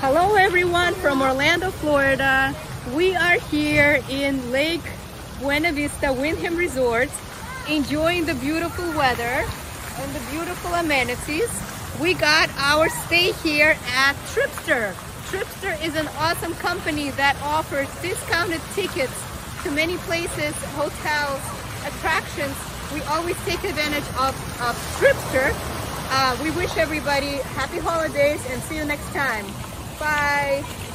Hello everyone from Orlando, Florida. We are here in Lake Buena Vista Resort, enjoying the beautiful weather and the beautiful amenities. We got our stay here at Tripster. Tripster is an awesome company that offers discounted tickets to many places, hotels, attractions. We always take advantage of Tripster. We wish everybody happy holidays and see you next time. Bye.